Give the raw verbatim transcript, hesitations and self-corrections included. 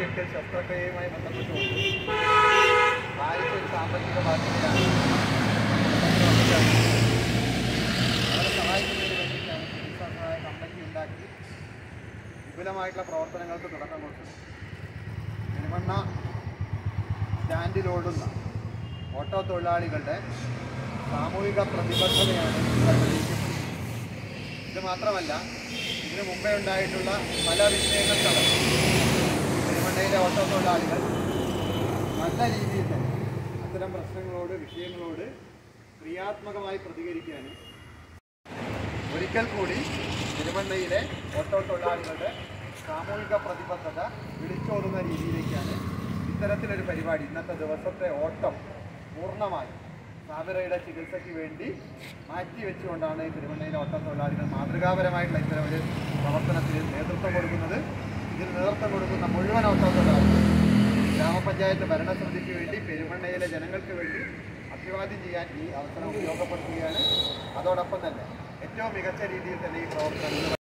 കൈവയ്ക്കൽ ശസ്ത്രക്രിയയുമായി ബന്ധപ്പെട്ടുകൊണ്ട് ഭാരിച്ച ഒരു സാമ്പത്തിക ബാധ്യതയാണ് അവരെ സഹായിക്കുന്നതിന് വേണ്ടിയിട്ടാണ് ചികിത്സാ സഹായ കമ്പനി ഉണ്ടാക്കി വിപുലമായിട്ടുള്ള പ്രവർത്തനങ്ങൾക്ക് തുടക്കം കൊടുത്തത്. പെരുമണ്ണ സ്റ്റാൻഡിലോടുന്ന ഓട്ടോ തൊഴിലാളികളുടെ സാമൂഹിക പ്രതിബദ്ധതയാണ് തെളിയിക്കപ്പെടുന്നത്. ഇത് മാത്രമല്ല, ഇതിനു മുമ്പേ ഉണ്ടായിട്ടുള്ള പല വിഷയങ്ങൾ തടഞ്ഞു പെരുമണ്ണയിലെ ഓട്ടോ തൊഴിലാളികൾ നല്ല രീതിയിൽ തന്നെ അത്തരം പ്രശ്നങ്ങളോട് വിഷയങ്ങളോട് ക്രിയാത്മകമായി പ്രതികരിക്കാനും ഒരിക്കൽ കൂടി പെരുമണ്ണയിലെ ഓട്ടോ തൊഴിലാളികളുടെ സാമൂഹിക പ്രതിബദ്ധത വിളിച്ചോതുന്ന രീതിയിലേക്കാണ് ഇത്തരത്തിലൊരു പരിപാടി. ഇന്നത്തെ ദിവസത്തെ ഓട്ടം പൂർണ്ണമായി സാബിറയുടെ ചികിത്സയ്ക്ക് വേണ്ടി മാറ്റിവെച്ചുകൊണ്ടാണ് ഈ തിരുവണ്ണയിലെ ഓട്ടോ തൊഴിലാളികൾ മാതൃകാപരമായിട്ടുള്ള ഇത്തരം ഒരു പ്രവർത്തനത്തിന് നേതൃത്വം കൊടുക്കുന്നത്. ഇതിന് നേതൃത്വം കൊടുക്കുന്ന മുഴുവൻ ഓട്ടോ തൊഴിലാളികൾ ഗ്രാമപഞ്ചായത്ത് ഭരണസമിതിക്ക് വേണ്ടി പെരുമണ്ണയിലെ ജനങ്ങൾക്ക് വേണ്ടി അഭിവാദ്യം ചെയ്യാൻ ഈ അവസരം ഉപയോഗപ്പെടുത്തുകയാണ്. അതോടൊപ്പം തന്നെ ഏറ്റവും മികച്ച രീതിയിൽ തന്നെ ഈ പ്രവർത്തനം